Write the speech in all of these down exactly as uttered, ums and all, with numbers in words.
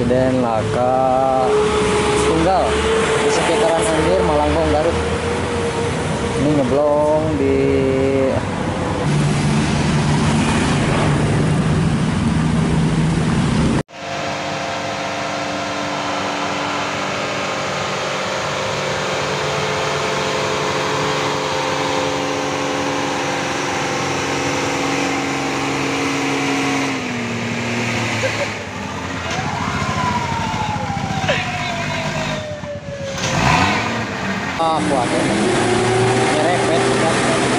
Insiden laka tunggal di sekitaran Andir, Malangbong, Garut. Ini ngeblong di ah, kuatnya nyerepet kan.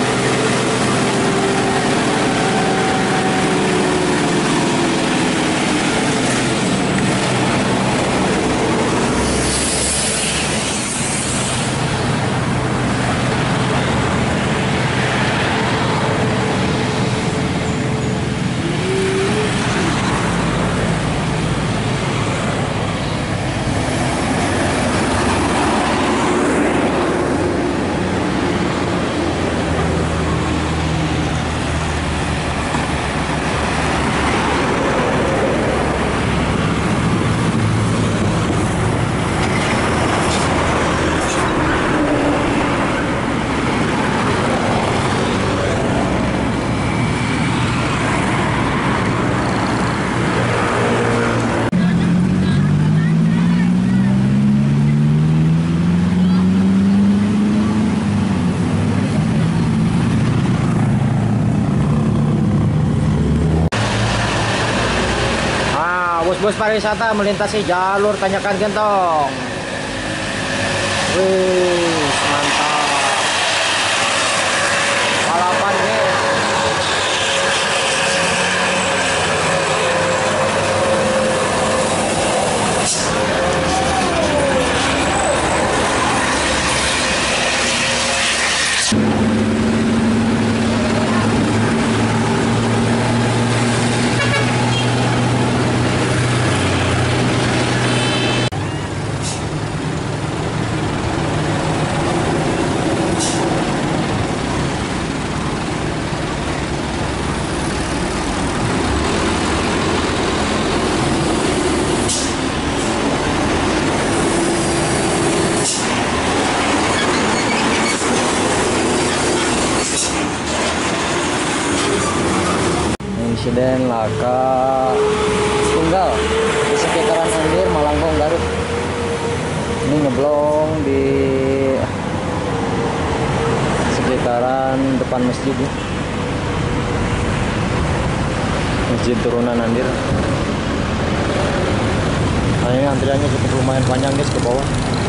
Bus pariwisata melintasi jalur Tanjakan Gentong. Wih, mantap. Balapan guys. Insiden laka tunggal di sekitaran Andir, Malangbong, Garut. Ini ngeblong di sekitaran depan masjid ya. Masjid turunan Andir. Nah, ini antriannya cukup lumayan panjang guys ke bawah.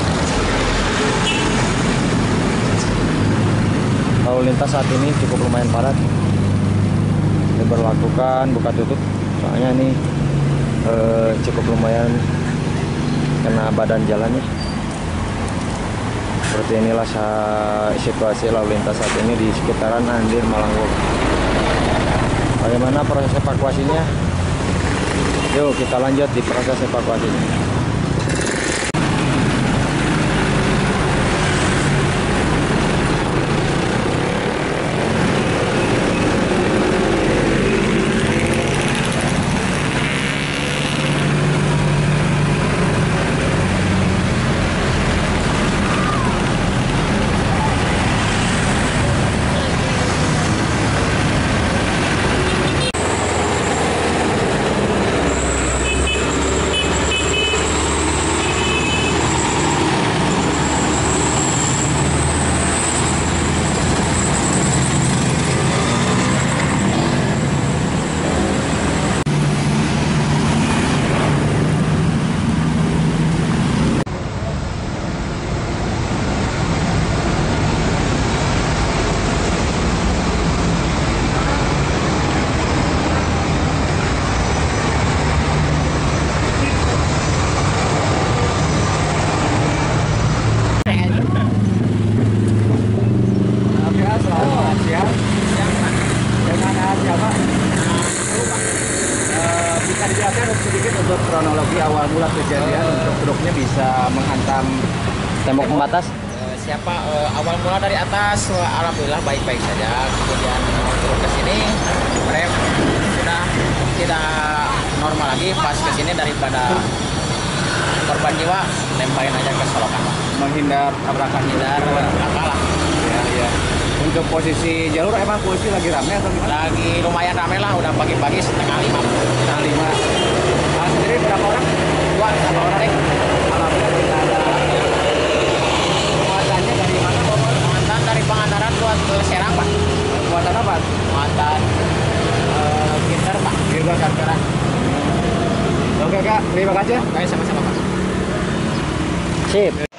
Lalu lintas saat ini cukup lumayan padat. Diberlakukan buka tutup, soalnya ini eh, cukup lumayan kena badan jalannya. Seperti inilah situasi lalu lintas saat ini di sekitaran Andir, Malangbong. Bagaimana proses evakuasinya? Yuk kita lanjut di proses evakuasinya. kronologi awal mula kejadian untuk truknya bisa menghantam tembok pembatas? Uh, siapa uh, awal mula dari atas, uh, alhamdulillah baik-baik saja. Kemudian uh, truk ke sini rem sudah tidak normal lagi, pas ke sini daripada korban jiwa, lemparin aja ke solokan Pak. Menghindar tabrakan. Hindar laka lah. Ya, ya. Untuk posisi jalur emang posisi lagi ramai atau gimana? Lagi lumayan rame lah, udah pagi-pagi setengah lima. Setengah lima. Nah, sendiri berapa orang? Dua, sama orang deh. Alhamdulillah tidak ada. Muatannya dari mana Pak? Mantan dari Pangandaran buat ke Serang Pak. Muatan apa? Mantan eh Gitar Pak. Gitar. Gitar. Oke Kak, terima kasih. Oke, sama-sama Pak. Sip.